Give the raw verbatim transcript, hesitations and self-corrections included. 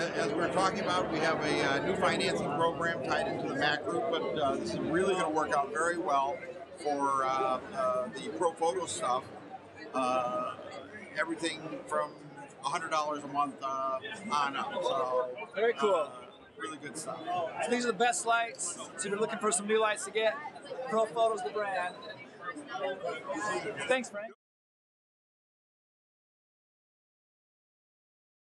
as we were talking about, we have a uh, new financing program tied into the Mac group, but uh, this is really going to work out very well for uh, uh, the ProFoto stuff. Uh, everything from one hundred dollars a month uh, on up. So very cool. Uh, really good stuff. So these are the best lights. So if you're looking for some new lights to get, ProFoto's the brand. Thanks, Frank.